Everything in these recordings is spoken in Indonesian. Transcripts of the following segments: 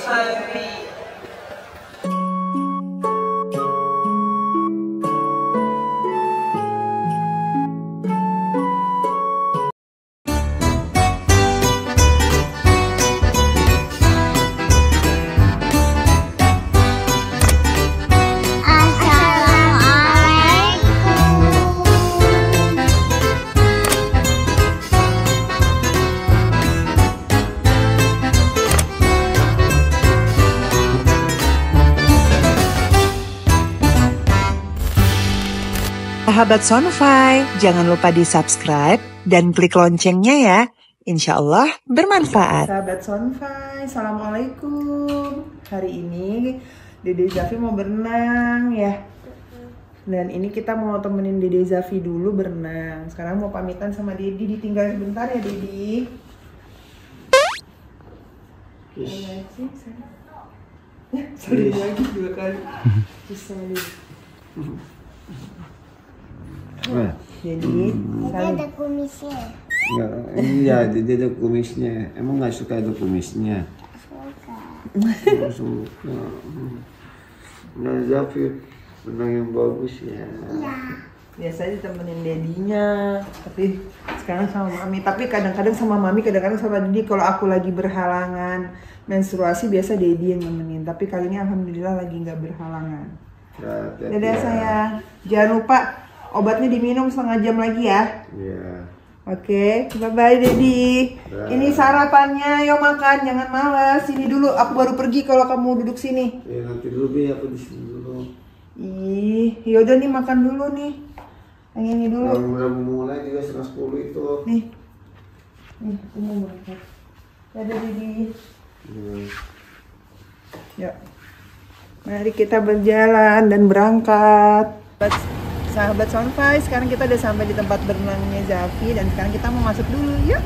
Sahabat Sonfy, jangan lupa di-subscribe dan klik loncengnya ya. Insya Allah bermanfaat. Sahabat Sonfy, Assalamualaikum. Hari ini Dede Zafi mau berenang ya. Dan ini kita mau temenin Dede Zafi dulu berenang. Sekarang mau pamitan sama Dedi, ditinggal sebentar ya Dedi. Ya, sorry lagi 2 kali. Bisa Dedi. Jadi, ada kumisnya. Iya, dia ada kumisnya. Emang nggak suka ada kumisnya? Suka. Nah, Zafi benang yang bagus ya. Iya. Biasanya ditemenin dedinya, tapi sekarang sama mami. Tapi kadang-kadang sama mami, kadang-kadang sama Dedi. Kalau aku lagi berhalangan menstruasi, biasa Dedi yang nemenin. Tapi kali ini alhamdulillah lagi nggak berhalangan. Dadah sayang. Jangan lupa obatnya diminum 1/2 jam lagi ya. Iya. Oke, bye-bye Dedi. Ini sarapannya, yuk makan, jangan malas. Sini dulu, aku baru pergi kalau kamu duduk sini. Ya nanti dulu Bi, aku di sini dulu. Ih, yaudah nih makan dulu nih. Yang ini dulu. Udah mau mulai juga 9:10 itu. Nih, aku mau berangkat. Dadah Dedi. Yuk, mari kita berjalan dan berangkat. Sahabat Sonfy, sekarang kita udah sampai di tempat berenangnya Zafi dan sekarang kita mau masuk dulu, yuk.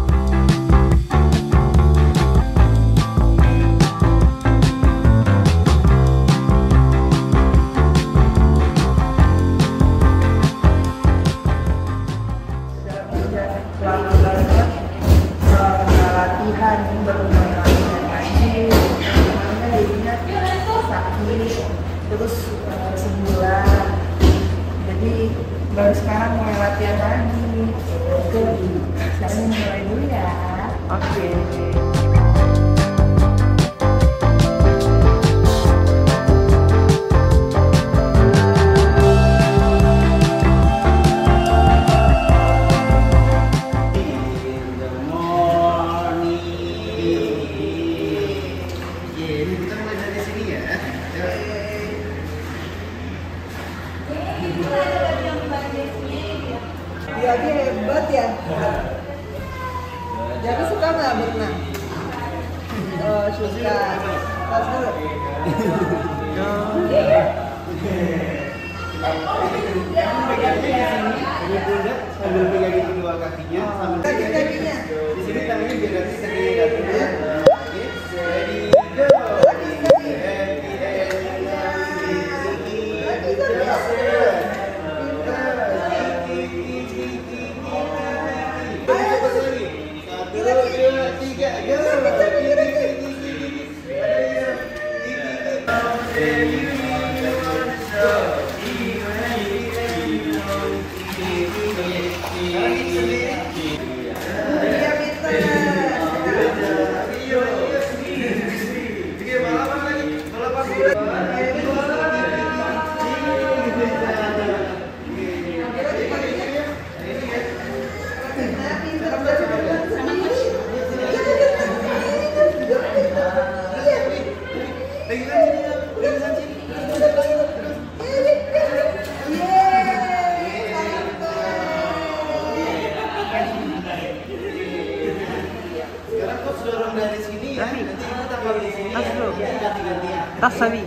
Latihan ini baru mulai latihan lagi. Kemarin jadinya sakit, terus sebulan. Jadi baru sekarang mulai latihan lagi. Sekarang mulai dulu ya. Oke. Dia aja hebat ya. Jadi suka nggak berenang? Oh suka. Tas dulu. Sambil pegangin kedua kakinya, sambil Kakinya. di sini tangannya biar nanti segini kakinya. Dari sini ya, nanti kita kalau di sini ya, ganti-gantian. Tas Sabi.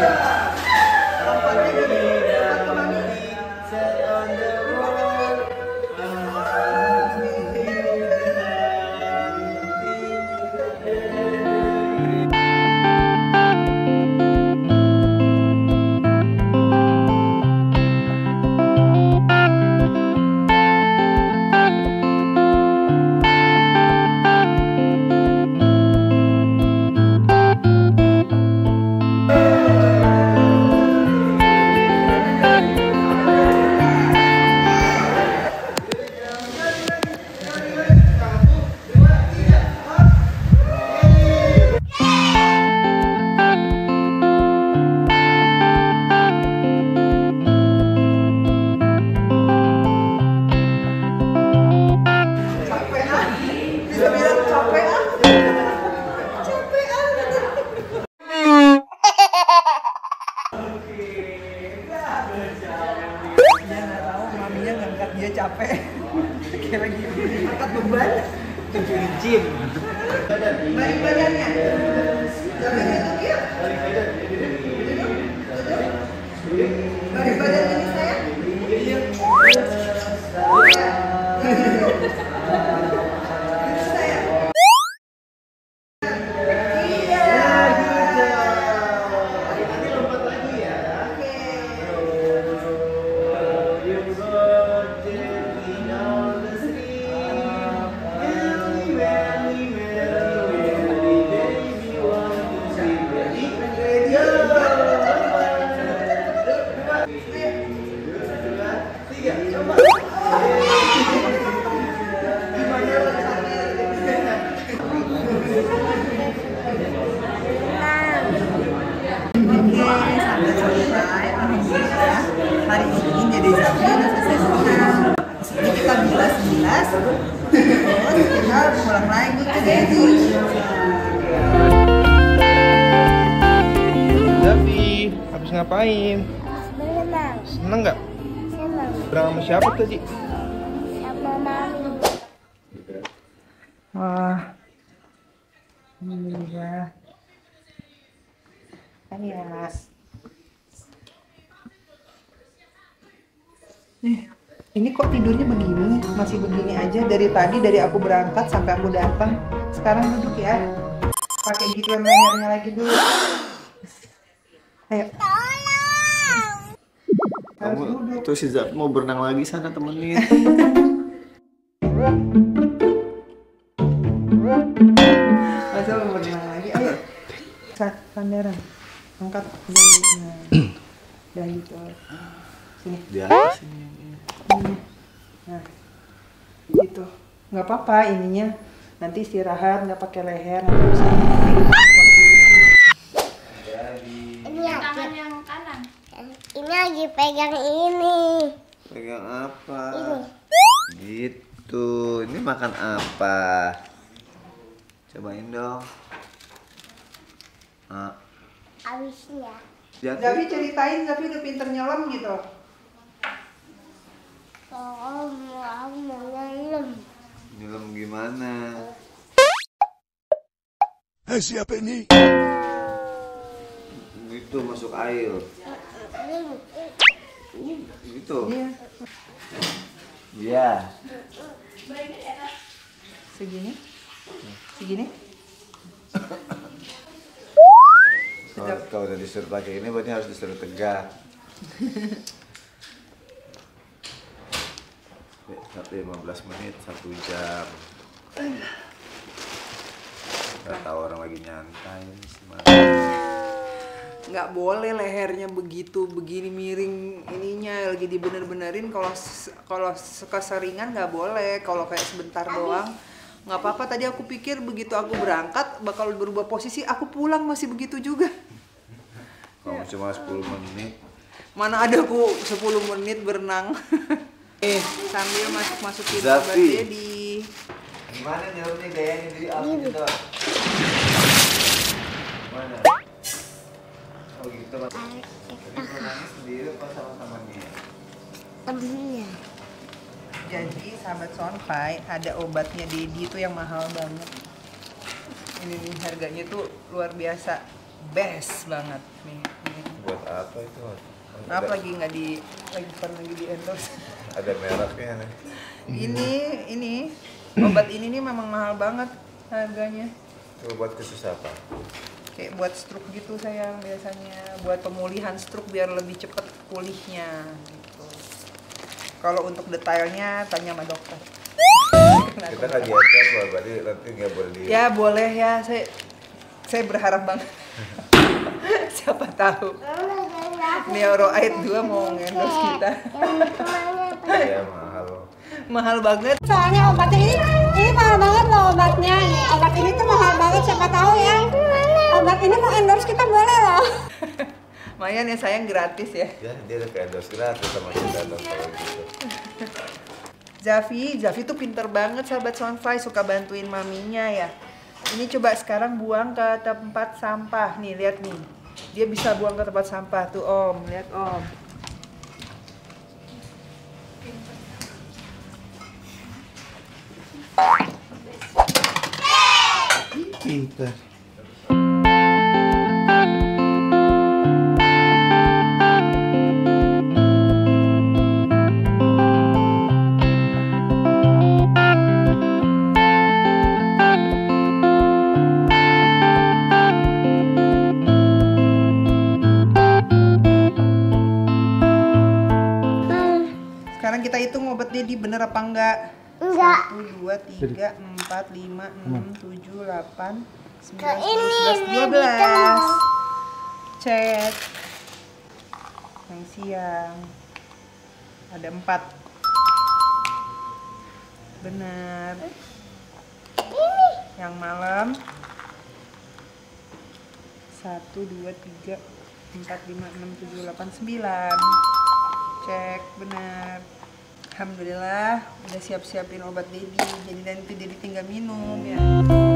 Dia capek kayak lagi angkat beban 7 gym. balik badannya balik badannya nih saya hari ini jadi Zafri udah selesai senang. Ini kita bilas-bilas, terus kita pulang lagi ke Dedi. Zafri, habis ngapain? Berenang. Seneng nggak? Senang. Berang sama siapa tadi? Sama mami. Wah, alhamdulillah. Ya. Ini kok tidurnya begini, masih begini aja dari tadi, dari aku berangkat sampai aku datang. Sekarang duduk ya, pakai gituan lehernya lagi dulu. Ayo. Harus Kamu duduk. tuh si Zaf mau berenang lagi sana temenin. Masa mau berenang lagi? Ayo. Sandaran, angkat dan gitu. Sini. Di atas ini. Nah, gitu. Nggak apa-apa ininya. Nanti istirahat, nggak pakai leher. Nanti bisa. Ini tangan yang kanan. Ini lagi pegang ini. Pegang apa? Ini. Gitu. Ini makan apa? Cobain dong. Abisnya. Zafi ceritain, Zafi udah pinter nyelam gitu. Oh, mau nyelam. Nyelam gimana? Siapa ini? Gitu masuk air. Gitu. Iya. Iya. Segini. Segini. Kalau udah disuruh pakai ini berarti harus disuruh tegak. Tapi 15 menit, 1 jam. Gak tahu orang lagi nyantai. Nggak boleh lehernya begitu, begini miring ininya lagi dibener-benerin. Kalau keseringan nggak boleh. Kalau kayak sebentar doang nggak apa-apa. Tadi aku pikir begitu aku berangkat bakal berubah posisi, aku pulang masih begitu juga. Kamu cuma 10 menit. Mana ada aku 10 menit berenang. Sambil masukin obat Zafi. Dedi. Gimana nyelamnya gayanya dari aku gitu? Mana? Oh gitu Pak. Jadi berenangnya sendiri apa sama temannya? Temennya. Jadi sahabat Sonfai ada obatnya Dedi itu yang mahal banget. Ini nih harganya tuh luar biasa, best banget nih. Apa itu? Maaf lagi nggak di endorse. Ada mereknya nih. Ini obat ini nih memang mahal banget harganya. Itu buat khusus apa? Kayak buat stroke gitu sayang biasanya, buat pemulihan stroke biar lebih cepet pulihnya gitu. Kalau untuk detailnya tanya sama dokter. Kita nggak diatas loh, berarti nanti nggak boleh di. Ya boleh ya, saya berharap banget. Siapa tahu Neuroaid 2 mau ngendorse kita. Iya mahal loh. Mahal banget. Soalnya obatnya ini mahal banget loh obatnya. Obat ini tuh mahal banget, siapa tahu ya. Obat ini mau endorse kita boleh loh. Lumayan ya sayang, gratis ya. Ya dia udah ke endorse gratis sama kita dong kalau gitu. Zafi tuh pinter banget sahabat Soundfly, suka bantuin maminya ya. Ini coba sekarang buang ke tempat sampah. Nih, lihat nih. Dia bisa buang ke tempat sampah tuh, Om. Lihat, Om. Pintar. Sekarang kita hitung obat Dedi bener apa enggak? Enggak. 1, 2, 3, 4, 5, 6, 7, 8, 9, Ke ini 10, 11, 12. Cek. Yang siang. Ada 4. Benar. Yang malam. 1, 2, 3, 4, 5, 6, 7, 8, 9. Cek, benar. Alhamdulillah udah siap-siapin obat Dedi. Jadi nanti Dedi tinggal minum ya.